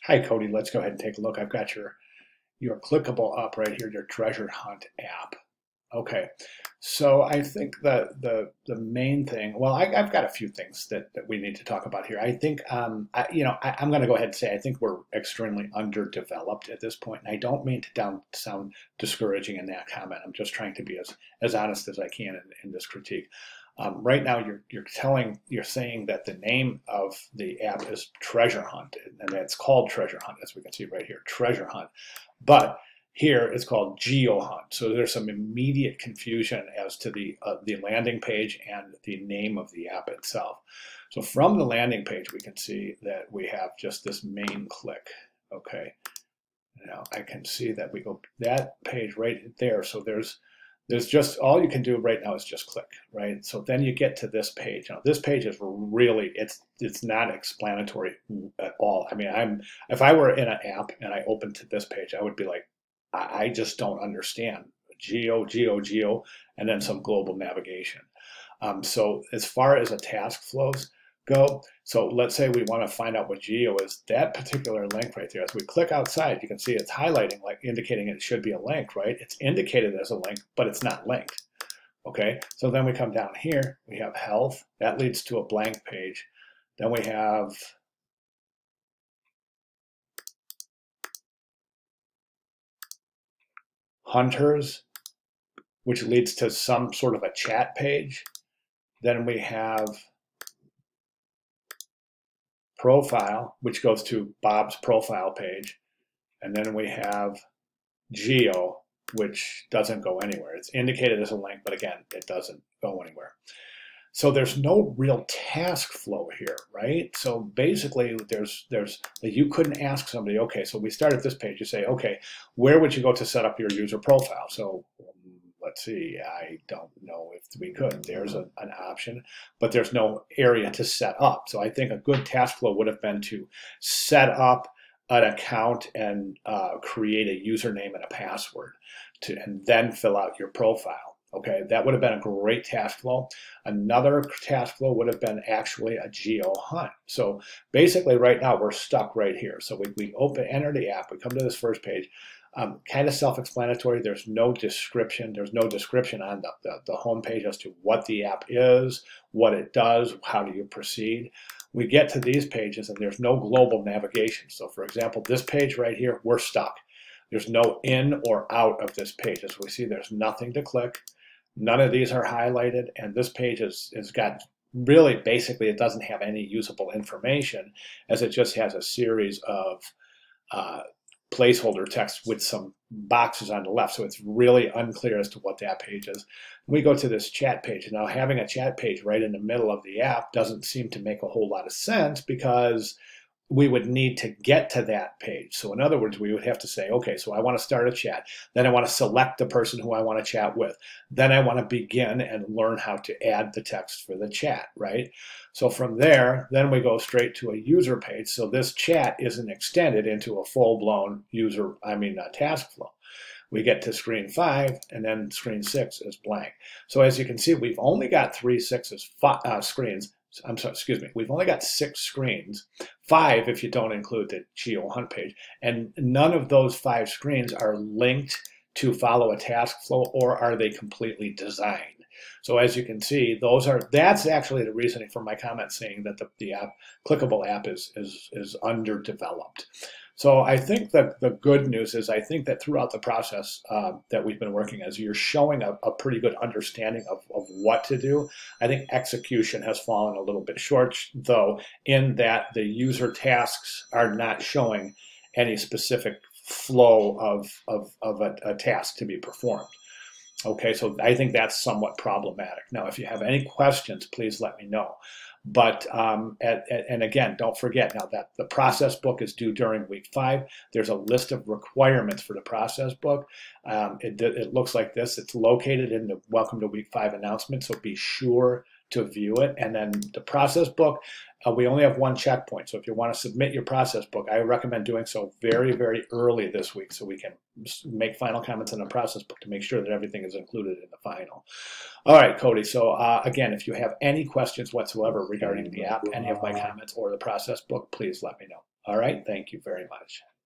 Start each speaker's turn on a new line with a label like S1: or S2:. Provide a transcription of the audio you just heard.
S1: Hi, Cody. Let's go ahead and take a look. I've got your clickable up right here, your treasure hunt app. Okay, so I think the main thing. Well, I've got a few things that we need to talk about here. I think I'm going to go ahead and say I think we're extremely underdeveloped at this point, and I don't mean to sound discouraging in that comment. I'm just trying to be as honest as I can in this critique. Right now, you're saying that the name of the app is Treasure Hunt, and it's called Treasure Hunt, as we can see right here, Treasure Hunt. But here it's called Geo Hunt. So there's some immediate confusion as to the landing page and the name of the app itself. So from the landing page, we can see that we have just this main click. Okay. Now I can see that we go that page right there. So there's just all you can do right now is just click, right? So then you get to this page. Now this page is really it's not explanatory at all. I mean, if I were in an app and I opened to this page, I would be like, I just don't understand. Geo, and then some global navigation. So as far as a task flows go, so let's say we want to find out what geo is, that particular link right there, as we click outside, you can see it's highlighting, like indicating it should be a link, right? It's indicated as a link, but it's not linked. Okay, so then we come down here, we have health, that leads to a blank page. Then we have hunters, which leads to some sort of a chat page. Then we have profile, which goes to Bob's profile page. And then we have geo, which doesn't go anywhere. It's indicated as a link, but again, it doesn't go anywhere. So there's no real task flow here, right? So basically you couldn't ask somebody, okay, so we start at this page, you say, okay, where would you go to set up your user profile? So let's see, I don't know if we could. There's an option, but there's no area to set up. So I think a good task flow would have been to set up an account and create a username and a password and then fill out your profile. Okay, that would have been a great task flow. Another task flow would have been actually a geo hunt. So basically right now we're stuck right here. So we enter the app, we come to this first page, kind of self-explanatory. There's no description. There's no description on the home page as to what the app is, what it does, how do you proceed. We get to these pages and there's no global navigation. So for example, this page right here, we're stuck. There's no in or out of this page. As we see, there's nothing to click. None of these are highlighted, and this page has got really, basically, it doesn't have any usable information, as it just has a series of placeholder text with some boxes on the left. So it's really unclear as to what that page is. We go to this chat page. Now, having a chat page right in the middle of the app doesn't seem to make a whole lot of sense, because we would need to get to that page. So in other words, we would have to say, okay, so I want to start a chat. Then I want to select the person who I want to chat with. Then I want to begin and learn how to add the text for the chat, right? So from there, then we go straight to a user page. So this chat isn't extended into a full-blown task flow. We get to screen 5, and then screen 6 is blank. So as you can see, we've only got screens. I'm sorry, excuse me, we've only got 6 screens, 5 if you don't include the Geo Hunt page, and none of those 5 screens are linked to follow a task flow, or are they completely designed. So as you can see, that's actually the reasoning for my comment saying that the clickable app is underdeveloped. So I think that the good news is, I think that throughout the process that we've been working as, you're showing a pretty good understanding of what to do. I think execution has fallen a little bit short, though, in that the user tasks are not showing any specific flow of a task to be performed. Okay, so I think that's somewhat problematic. Now, if you have any questions, please let me know. But, and again, don't forget now that the process book is due during week 5. There's a list of requirements for the process book. It looks like this. It's located in the Welcome to Week 5 announcement, so be sure to view it. And then the process book, we only have one checkpoint. So if you want to submit your process book, I recommend doing so very, very early this week, so we can make final comments on the process book to make sure that everything is included in the final. All right, Cody. So again, if you have any questions whatsoever regarding the app, any of my comments, or the process book, please let me know. All right, thank you very much.